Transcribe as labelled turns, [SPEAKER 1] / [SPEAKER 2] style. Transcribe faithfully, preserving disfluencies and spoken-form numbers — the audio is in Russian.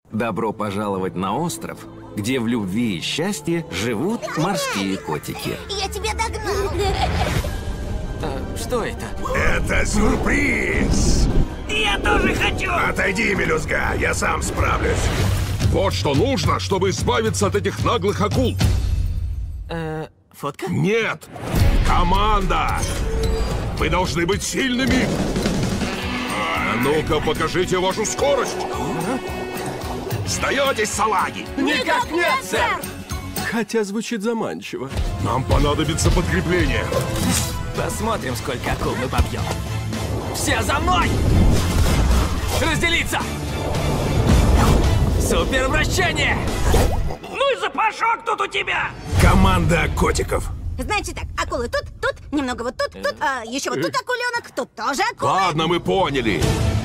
[SPEAKER 1] Добро пожаловать на остров, где в любви и счастье живут морские котики.
[SPEAKER 2] Я тебя догнал.
[SPEAKER 3] А, что это?
[SPEAKER 4] Это сюрприз!
[SPEAKER 3] Я тоже хочу!
[SPEAKER 4] Отойди, мелюзга, я сам справлюсь.
[SPEAKER 5] Вот что нужно, чтобы избавиться от этих наглых акул.
[SPEAKER 3] Э, фотка?
[SPEAKER 5] Нет! Команда! Вы должны быть сильными! А ну-ка, покажите вашу скорость! Сдаетесь, салаги!
[SPEAKER 2] Никак нет, сэр!
[SPEAKER 6] Хотя звучит заманчиво.
[SPEAKER 5] Нам понадобится подкрепление.
[SPEAKER 3] Посмотрим, сколько акул мы побьем. Все за мной! Разделиться! Супер вращение! Ну и запашок тут у тебя!
[SPEAKER 4] Команда котиков.
[SPEAKER 2] Значит так, акулы тут, тут, немного вот тут, тут, а еще вот тут акуленок, тут тоже акула.
[SPEAKER 5] Ладно, мы поняли.